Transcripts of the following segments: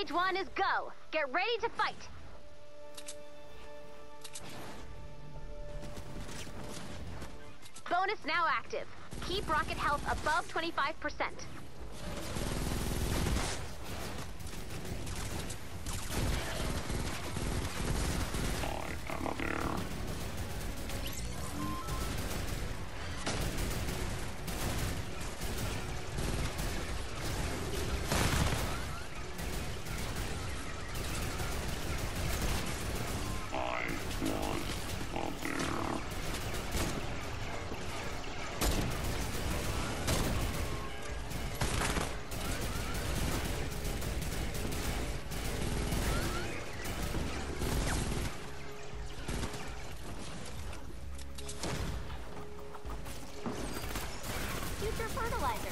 Stage 1 is go. Get ready to fight. Bonus now active. Keep rocket health above 25%. Future fertilizer.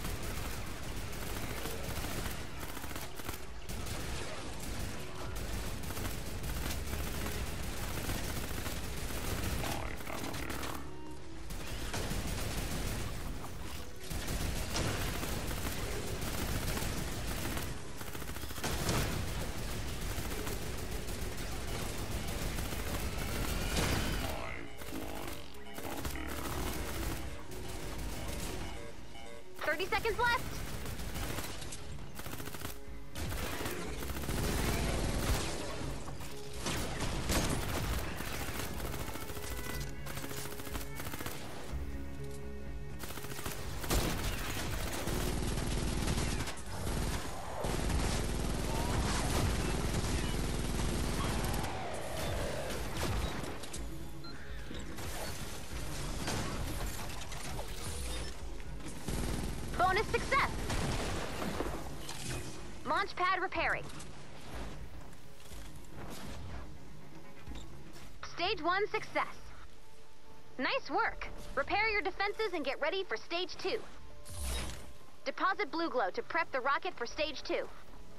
Seconds left. Bonus success. Launch pad repairing. Stage 1 success. Nice work. Repair your defenses and get ready for Stage 2. Deposit blue glow to prep the rocket for Stage 2.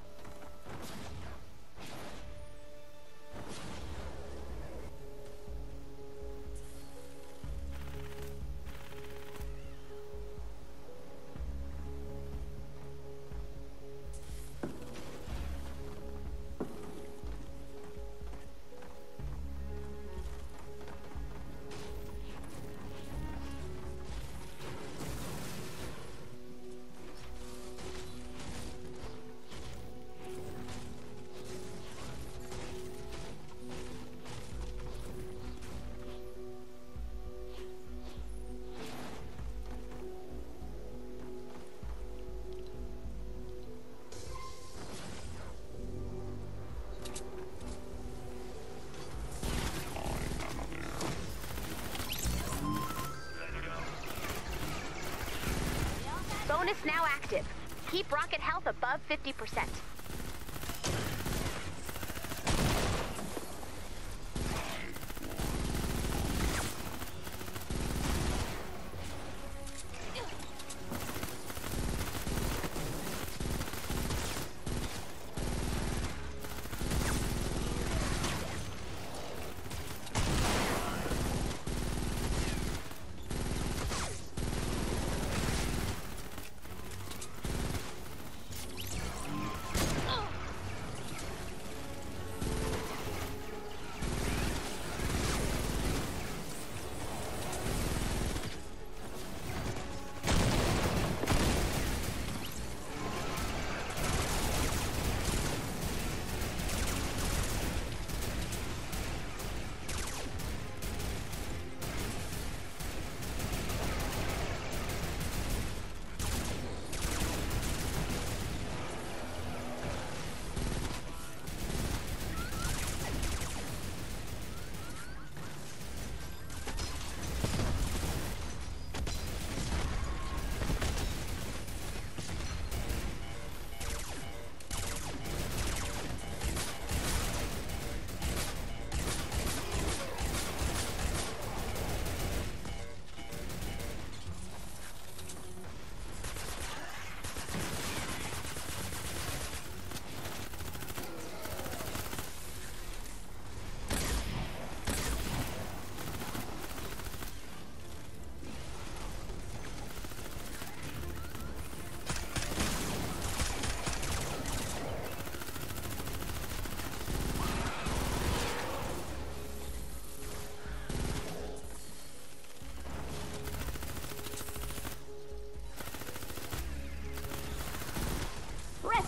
Bonus now active. Keep rocket health above 50%.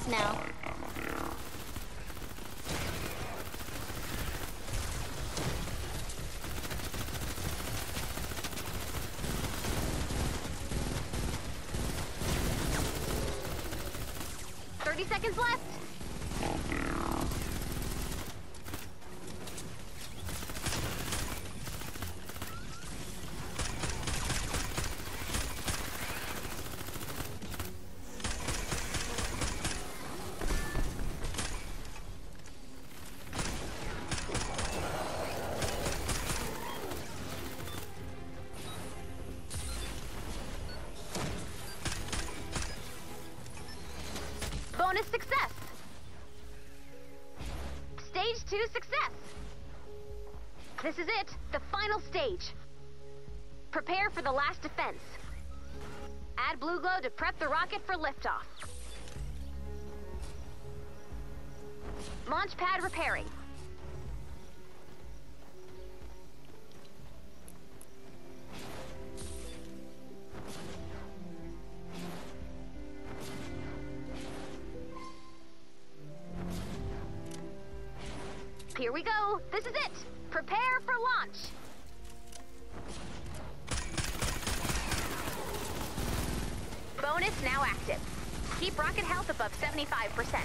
now. 30 seconds left. Bonus success. Stage 2 success. This is it, the final stage. Prepare for the last defense. Add blue glow to prep the rocket for liftoff. Launch pad repairing. Here we go. This is it. Prepare for launch. Bonus now active. Keep rocket health above 75%.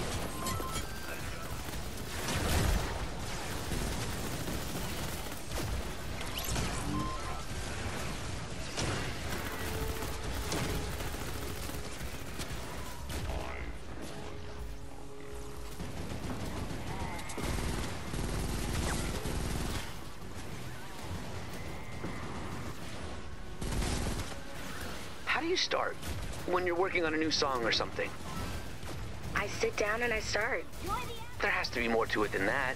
How do you start when you're working on a new song or something? I sit down and I start. There has to be more to it than that.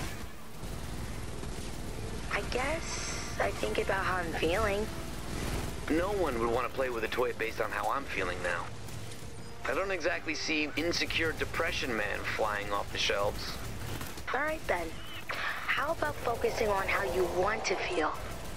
I guess I think about how I'm feeling. No one would want to play with a toy based on how I'm feeling now. I don't exactly see Insecure Depression Man flying off the shelves. All right then. How about focusing on how you want to feel?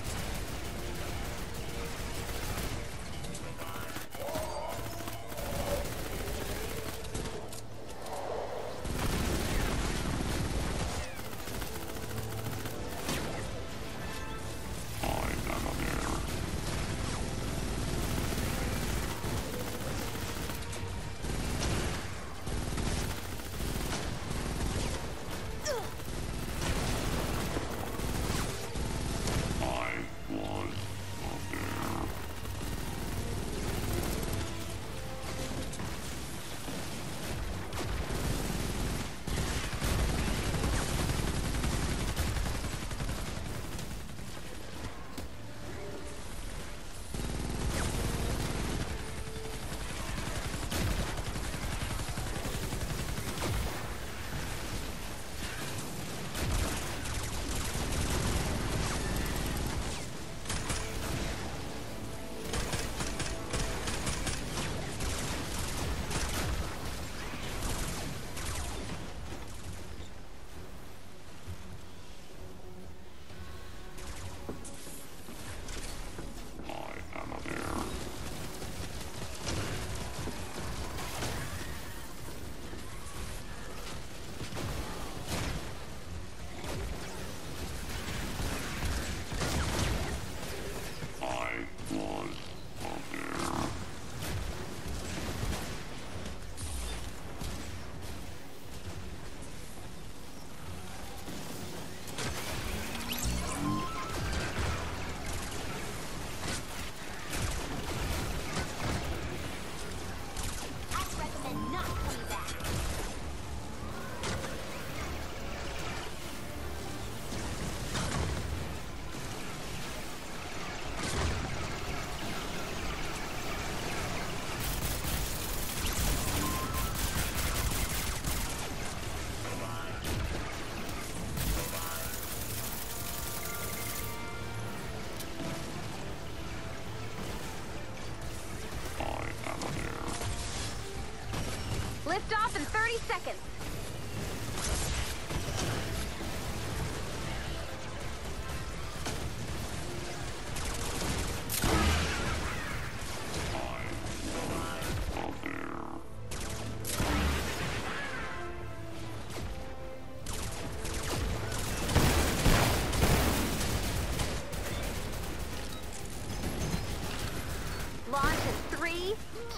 Lift off in 30 seconds.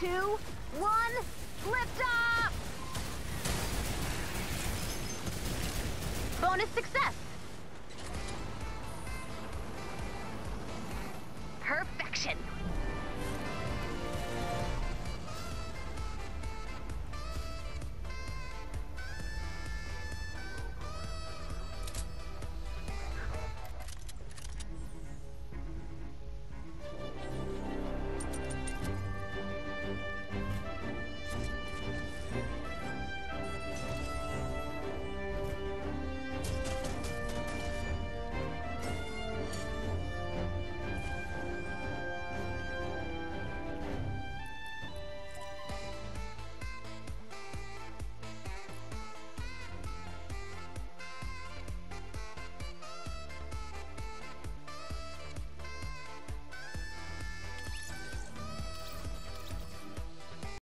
2, 1, lift off! Bonus success! Perfection!